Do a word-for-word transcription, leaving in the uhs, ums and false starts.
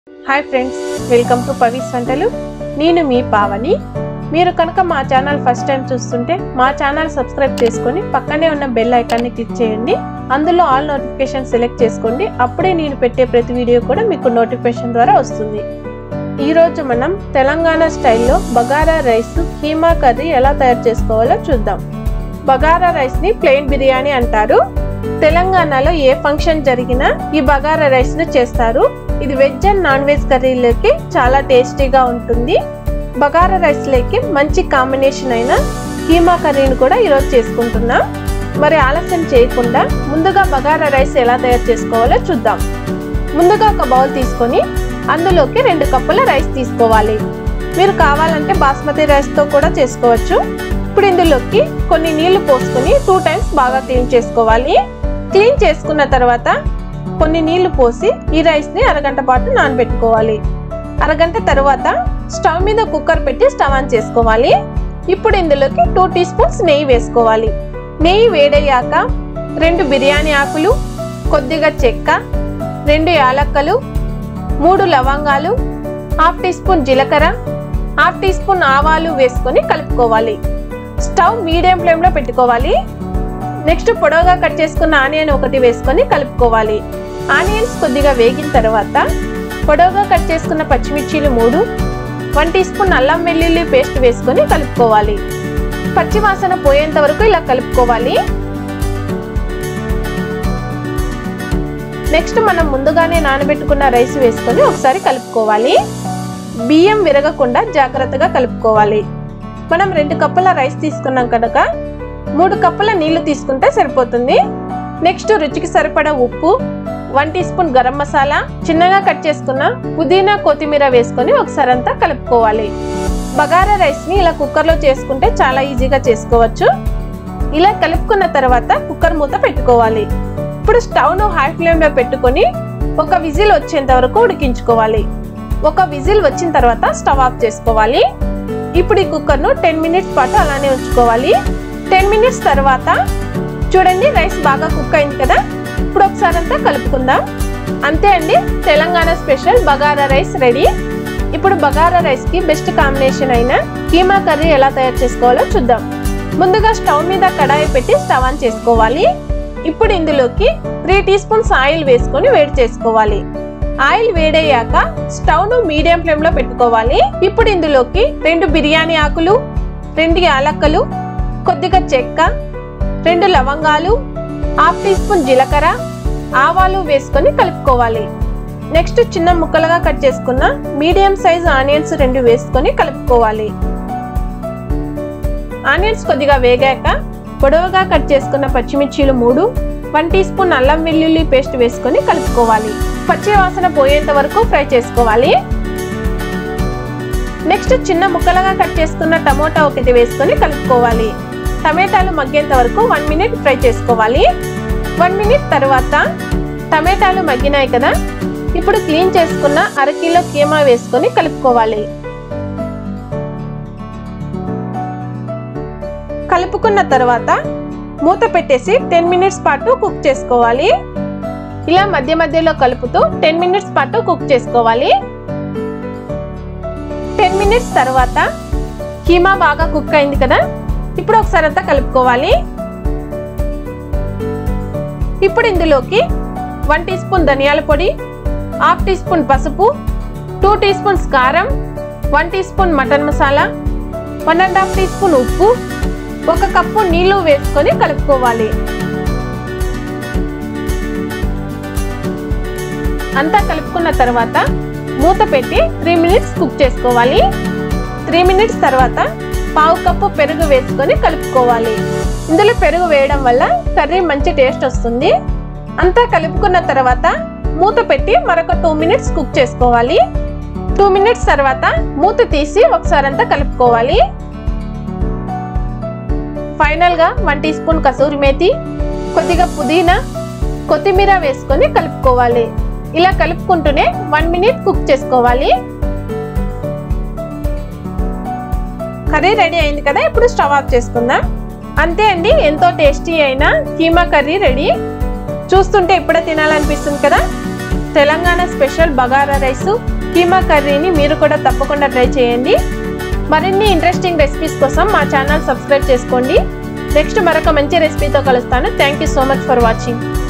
Hi friends, welcome to Pavi వంటలు. నేను మీ పావని. మీరు కనుక మా ఛానల్ ఫస్ట్ టైం చూస్తుంటే మా ఛానల్ సబ్స్క్రైబ్ చేసుకొని పక్కనే ఉన్న బెల్ ఐకాన్ని క్లిక్ చేయండి. అందులో ఆల్ నోటిఫికేషన్ సెలెక్ట్ చేసుకోండి. అప్పుడే నేను పెట్టే ప్రతి వీడియో కూడా మీకు నోటిఫికేషన్ ద్వారా వస్తుంది. ఈరోజు మనం తెలంగాణ స్టైల్లో బగారా రైస్ కీమా కర్రీ ఎలా తయారు చేసుకోవాలో చూద్దాం. బగారా రైస్ని ప్లెయిన్ బిర్యానీ అంటారు. తెలంగాణలో ఏ ఫంక్షన్ జరిగినా ఈ బగారా రైస్ను చేస్తారు. ఇది వెజ్ అండ్ నాన్ వెజ్ కర్రీలోకి చాలా టేస్టీగా ఉంటుంది. బగారా రైస్లోకి మంచి కాంబినేషన్ అయిన కీమా కర్రీని కూడా ఈరోజు చేసుకుంటున్నాం. మరి ఆలస్యం చేయకుండా ముందుగా బగారా రైస్ ఎలా తయారు చేసుకోవాలో చూద్దాం. ముందుగా ఒక బౌల్ తీసుకొని అందులోకి రెండు కప్పుల రైస్ తీసుకోవాలి. మీరు కావాలంటే బాస్మతి రైస్తో కూడా చేసుకోవచ్చు. ఇప్పుడు ఇందులోకి కొన్ని నీళ్లు పోసుకొని టూ టైమ్స్ బాగా క్లీన్ చేసుకోవాలి. క్లీన్ చేసుకున్న తర్వాత కొన్ని నీళ్లు పోసి ఈ రైస్ని అరగంట పాటు నానబెట్టుకోవాలి. అరగంట తర్వాత స్టవ్ మీద కుక్కర్ పెట్టి స్టవ్ ఆన్ చేసుకోవాలి. ఇప్పుడు ఇందులోకి టూ టీ స్పూన్స్ నెయ్యి వేసుకోవాలి. నెయ్యి వేడయ్యాక రెండు బిర్యానీ ఆకులు, కొద్దిగా చెక్క, రెండు యాలక్కలు, మూడు లవంగాలు, హాఫ్ టీ స్పూన్ జీలకర్ర, హాఫ్ టీ స్పూన్ ఆవాలు వేసుకొని కలుపుకోవాలి. స్టవ్ మీడియం ఫ్లేమ్లో పెట్టుకోవాలి. నెక్స్ట్ పొడవుగా కట్ చేసుకున్న ఆనియన్ ఒకటి వేసుకొని కలుపుకోవాలి. ఆనియన్స్ కొద్దిగా వేగిన తర్వాత పొడవుగా కట్ చేసుకున్న పచ్చిమిర్చీలు మూడు, వన్ టీ స్పూన్ అల్లం వెల్లుల్లి పేస్ట్ వేసుకొని కలుపుకోవాలి. పచ్చి వాసన పోయేంత వరకు ఇలా కలుపుకోవాలి. నెక్స్ట్ మనం ముందుగానే నానబెట్టుకున్న రైస్ వేసుకొని ఒకసారి కలుపుకోవాలి. బియ్యం విరగకుండా జాగ్రత్తగా కలుపుకోవాలి. మనం రెండు కప్పుల రైస్ తీసుకున్నాం కనుక మూడు కప్పుల నీళ్లు తీసుకుంటే సరిపోతుంది. నెక్స్ట్ రుచికి సరిపడా ఉప్పు, one teaspoon garam masala, చిన్నగా కట్ చేసుకున్న పుదీనా, కొత్తిమీర వేసుకొని ఒకసారి అంతా కలుపుకోవాలి. బగారా రైస్ని ఇలా కుక్కర్లో చేసుకుంటే చాలా ఈజీగా చేసుకోవచ్చు. ఇలా కలుపుకున్న తర్వాత కుక్కర్ మూత పెట్టుకోవాలి. ఇప్పుడు స్టవ్ను హై ఫ్లేమ్లో పెట్టుకొని ఒక విజిల్ వచ్చేంత వరకు ఉడికించుకోవాలి. ఒక విజిల్ వచ్చిన తర్వాత స్టవ్ ఆఫ్ చేసుకోవాలి. ఇప్పుడు ఈ కుక్కర్ను టెన్ మినిట్స్ పాటు అలానే ఉంచుకోవాలి. టెన్ మినిట్స్ తర్వాత చూడండి, రైస్ బాగా కుక్ అయింది కదా. ఇప్పుడు ఒకసారి అంతా కలుపుకుందాం. అంతే అండి, Telangana special bagara rice ready. ఇప్పుడు బగారా రైస్కి బెస్ట్ కాంబినేషన్ అయిన కీమా కర్రీ ఎలా తయారు చేసుకోవాలో చూద్దాం. ముందుగా స్టవ్ మీద కడాయి పెట్టి స్టవ్ ఆన్ చేసుకోవాలి. ఇప్పుడు ఇందులోకి త్రీ టీ స్పూన్స్ ఆయిల్ వేసుకొని వేడి చేసుకోవాలి. ఆయిల్ వేడయ్యాక స్టవ్ ను మీడియం ఫ్లేమ్ లో పెట్టుకోవాలి. ఇప్పుడు ఇందులోకి రెండు బిర్యానీ ఆకులు, రెండు యాలక్కలు, కొద్దిగా చెక్క, రెండు లవంగాలు, హాఫ్ టీ స్పూన్ జీలకర్ర, ఆవాలు వేసుకొని కలుపుకోవాలి. నెక్స్ట్ చిన్న ముక్కలుగా కట్ చేసుకున్న మీడియం సైజ్ ఆనియన్స్ రెండు వేసుకొని కలుపుకోవాలి. ఆనియన్స్ కొద్దిగా వేగాక పొడవుగా కట్ చేసుకున్న పచ్చిమిర్చీలు మూడు, వన్ టీ స్పూన్ అల్లం వెల్లుల్లి పేస్ట్ వేసుకొని కలుపుకోవాలి. పచ్చి వాసన పోయేంత వరకు ఫ్రై చేసుకోవాలి. నెక్స్ట్ చిన్న ముక్కలుగా కట్ చేసుకున్న టమోటా ఒకటి వేసుకొని కలుపుకోవాలి. టమాటాలు మగ్గేంత వరకు వన్ మినిట్ ఫ్రై చేసుకోవాలి. వన్ మినిట్ తర్వాత టమాటాలు మగ్గినాయి కదా. ఇప్పుడు క్లీన్ చేసుకున్న అరకిలో కీమా వేసుకొని కలుపుకోవాలి. కలుపుకున్న తర్వాత మూత పెట్టేసి టెన్ మినిట్స్ పాటు కుక్ చేసుకోవాలి. ఇలా మధ్య మధ్యలో కలుపుతూ టెన్ మినిట్స్ పాటు కుక్ చేసుకోవాలి. టెన్ మినిట్స్ తర్వాత కీమా బాగా కుక్ అయింది కదా. ఇప్పుడు ఒకసారి అంతా కలుపుకోవాలి. ఇప్పుడు ఇందులోకి వన్ టీ స్పూన్ ధనియాల పొడి, హాఫ్ టీ స్పూన్ పసుపు, టూ టీ స్పూన్స్ కారం, one teaspoon mutton masala, one and half teaspoon ఉప్పు, ఒక కప్పు నీళ్లు వేసుకొని కలుపుకోవాలి. అంతా కలుపుకున్న తర్వాత మూత పెట్టి త్రీ మినిట్స్ కుక్ చేసుకోవాలి. త్రీ మినిట్స్ తర్వాత పావు కప్పు పెరుగు వేసుకొని కలుపుకోవాలి. ఇందులో పెరుగు వేయడం వల్ల కర్రీ మంచి టేస్ట్ వస్తుంది. అంతా కలుపుకున్న తర్వాత మూత పెట్టి మరొక టూ మినిట్స్ కుక్ చేసుకోవాలి. టూ మినిట్స్ తర్వాత మూత తీసి ఒకసారి అంతా కలుపుకోవాలి. ఫైనల్ గా one teaspoon kasuri methi, కొద్దిగా పుదీనా, కొత్తిమీర వేసుకొని కలుపుకోవాలి. ఇలా కలుపుకుంటూనే వన్ మినిట్ కుక్ చేసుకోవాలి. కర్రీ రెడీ అయింది కదా. ఇప్పుడు స్టవ్ ఆఫ్ చేసుకుందాం. అంతే అండి, ఎంతో టేస్టీ అయిన కీమా కర్రీ రెడీ. చూస్తుంటే ఇప్పుడే తినాలనిపిస్తుంది కదా. తెలంగాణ స్పెషల్ బగారా రైస్ కీమా కర్రీని మీరు కూడా తప్పకుండా ట్రై చేయండి. మరిన్ని ఇంట్రెస్టింగ్ రెసిపీస్ కోసం మా ఛానల్ సబ్స్క్రైబ్ చేసుకోండి. నెక్స్ట్ మరొక మంచి రెసిపీతో కలుస్తాను. Thank you so much for watching.